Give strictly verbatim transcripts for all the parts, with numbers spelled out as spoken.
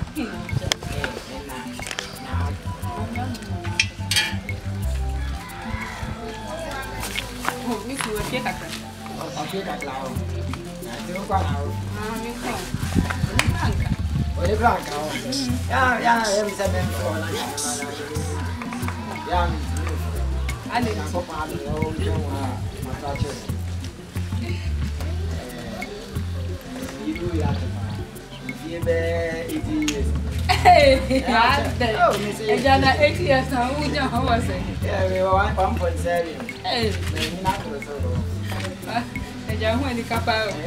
Oh, me too. Fica cá. Oh, fica lá. Não qual lá. Ah, me com. Olha pra cá. Já, já, eu me sabia que foi lá. Já. Ali. Na copa ali, eu já uma uma taxa. Eh, iru ya ta. Vie be eighty years. Hey, eja na eighty years na wo jan ho was say. Yeah, we were one point seven. Hey, Me na ko so. eja ho ni kapa o.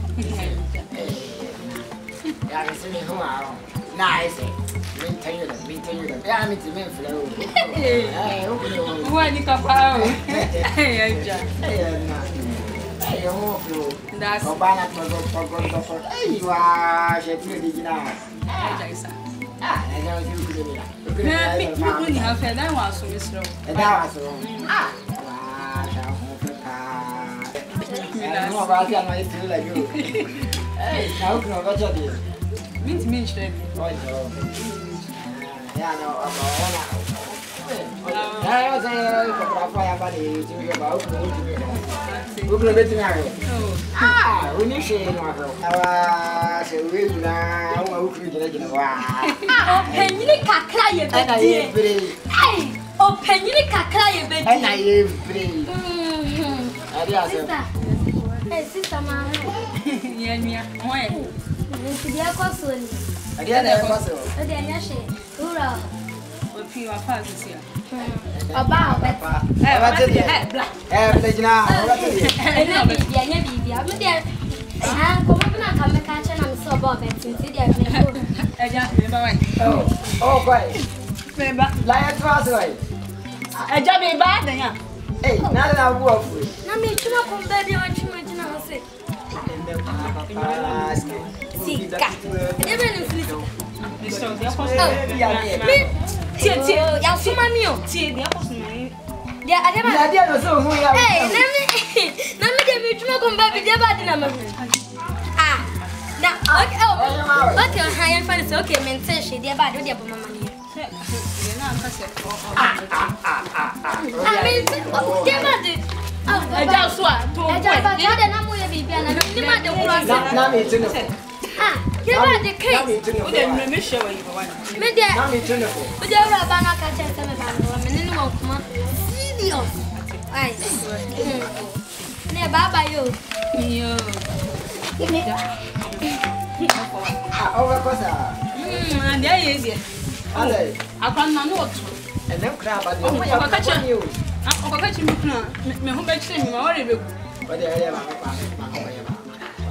Ya me se me ho a. Nice. Maintain it, maintain it. Ya me ti me flow. Eh, o ko. Wo ni kapa o. Hey, eja. Eh, na. Eh, o flow. That's Obana to go to go to go. Eh, wa she ti di gina. eja isa. Ah, eh, ya o ti ku ni la. Me me me ni ha fe dan wa so mi sro. Eh, da wa so. Ah, wa sha ho ka. Eh, no ba ti ama ti la yo. Eh, ka o ko ba cha di. Mint mint shre. Oh, no. Ya no, aba ona. Ya yo se ko pra fa ya ba ni ti yo ba o ko ti yo. O ko be ti na re. Ah, o ni se no afro. Awa se we na o o ku jina jina wa. O penyini kakra ye be Ana ye die. bre. Ai, o penyini kakra ye be die. Ana ye bre. Mhm. Ari ase. Sister. Eh, sister ma. Ye nia. Ho e. Nti dia kwaso ni. Ari ana e paso. O dia nya she. Ura. O pi wa fa sisi a. Oba obet. Eh, Ba ti. eh, bla. Eh, bre jina, o ba ti. Enya bibia, enya bibia. Me dia. Ah, ko mo na ka me ka che na me so oba obet. Nti dia me ko. Eja me ba wai. Oh, oh, boy. Me ba. La ya tu aso ai. Eja me ba dan ya. Eh, na na bu afu. Na me tuma ko mba dia wa tuma jina ho se. Sika. Dia be no free. Me so dia ko. Me tie tie ya suma mi o. Tie dia ko so ni. Dia ade ba. Ya dia no so hu ya. Eh, na me na me dia me tuma ko mba bi dia ba di na ma. Ah. Na okay oh. Okay, ha yan fa so okay maintain she dia ba dia bo mama ni. Dia na ka se. Ah, me dia ba di. Eja so a to. Eja ba dia de na mo ye bibia na ni ma de kura se. Na me tinu. Ah, dia ba de Na me case. tinu. O de me me hwe wa yi ba wai. Me dia. Na me tinu. O dia ra ba na ka che se me ba no me ni wo kuma. Serious. Ai. Ne baba yo. Yo. Ah, over kosa. Mm, and there is it. Ale. Akwan na no otu. Ene kra ba de. Oh, ya ka cha. ni o. Ah, o ka chi mi kuna. Me ho ba chi mi ma ore be ku. Ba de ya ba ba ma ko ya ba.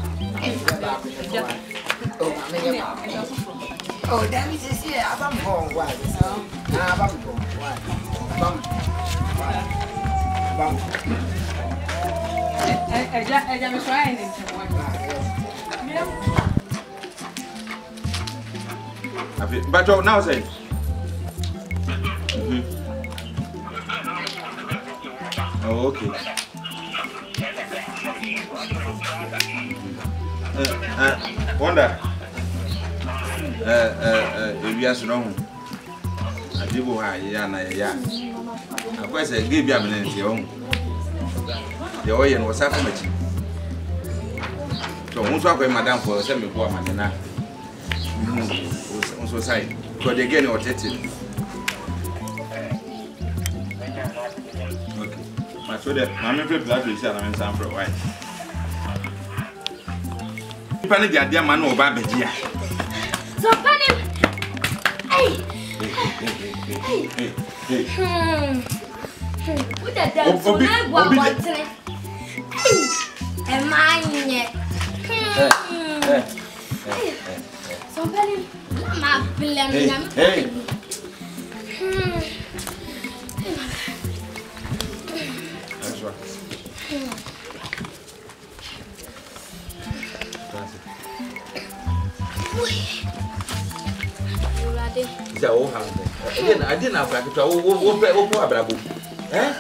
Oh, ma me ya ba. Oh, damn it, is here. Abam hong wa. Ah, abam hong wa. Abam. Abam. Eja eja me so ai ni nti wa. But now say. Mm-hmm. Oh, okay. Uh, uh, wonder. Uh, uh, uh, if you are strong, I do what I am. I am. Of course, I give you a minute. The oil was half much. So, who's walking, madam, for a semi poor man? On society, because they get what it is. Okay, but so that I'm a bit glad to see I'm in some for a while. Penny, the idea man or baby. So Penny. Hey. Hey, hey, Hmm. What the devil? So now what what's it? Hey. Am I in it? Hmm. So Penny. Ma blame me. hey. Hmm. That's right. Is that all happening? Again, I didn't have to go over a eh?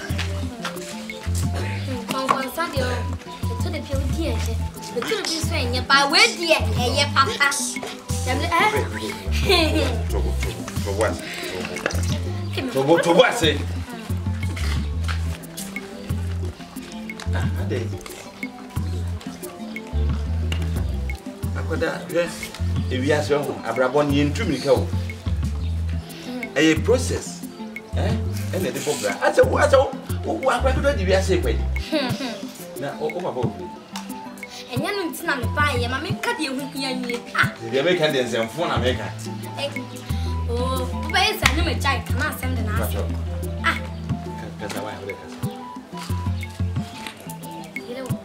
Concern you to the pure dear. The two of you saying, by where dear, eh, papa. Tobo tobo ase. Ah, ade. Akoda, yes. Ebi ase ho, abrabon ye ntumi ka ho. A process. Eh? Ene de bobra. Ase wo ase wo, wo akwado de bi ase kwai. Na o o babo. Enya no ntina me pa ye ma me ka de ehu hia nwie. Ah. De me ka de nsemfo na me ka. Oh, ba isa ni me chai kana asem de na ase. Ah. Kasa wa hore kasa. Ile wo.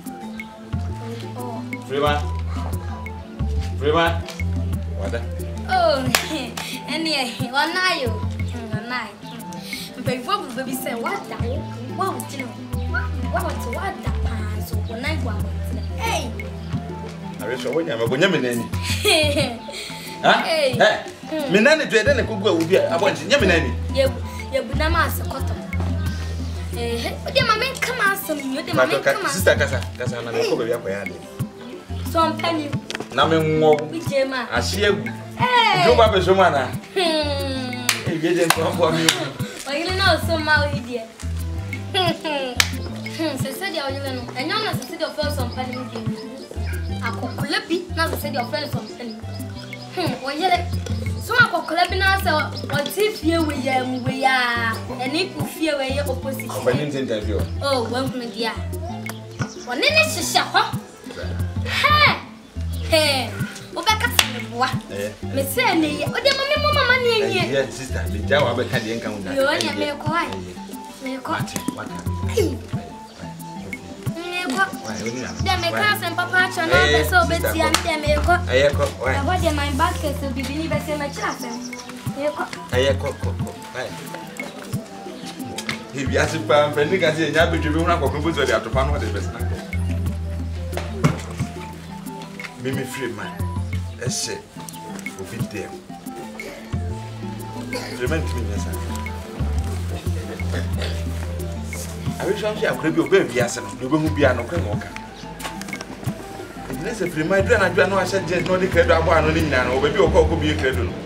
Oh. Freeman. Freeman. Wada. Oh, eni e wanayo. Wanayo. Mpefo bu baby say what da wo. Wow, tino. Wow, what what da pa so wanayo gwa. Hey. Are so wonya ma gonya menani. Ha? Eh. Menani to ede ne kogu awubi abonchi nya menani. Ye ye bu na ma se koto. Eh, o de ma men kama asem ni o de ma men kama. Sister kasa, kasa na me ko be akoya de. So mpani. Na me nwo. Bijema. Ahye agu. Eh. Jo ba be so mana. Hmm. Eh, ye je nto bo mi. O ile na so ma o ide. Hmm, se se dia o ile no. Enyo na se se dia o fe so mpani mi de. Akokole bi na se se dia o fe so mpani. Hmm, o ile so akokole bi na se o ti fie we ya mu we ya. Eni ku fie we ya opposite. Opening interview. Oh, when from dia. One ne shisha ho. He. He. Obeka tsemboa. Eh. Me se ne ye. O de mama mama mama ne ye. Yeah, sister, me jawa be ka de nkan una. Yo nya me ko ai. Me ko. What? What? Me ko. De me ka sem papa cha na be so beti am de me ko. Aye ko. Why? I want my basket so bibini be se me chira sem. Me ko. Aye ko ko ko. Why? He bi asipa mfani ka se nya bedwe bi huna kokro bozo de atopa no de be snack. Mimi free man. Ese. Obi dem. Freeman timi nyasa. Abi so am se akora bi oba bi ase no, oba hu bi ano kwa ngoka. Nese Freeman dua na dua no ahye je no de kredo abo ano ni nyina no, oba bi okọ okọ bi kredo no.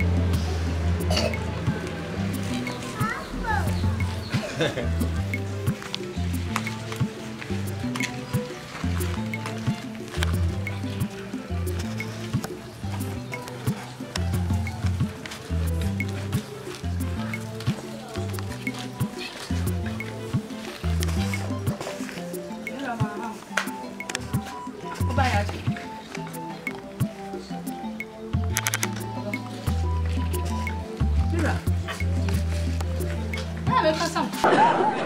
Ah, me passa um.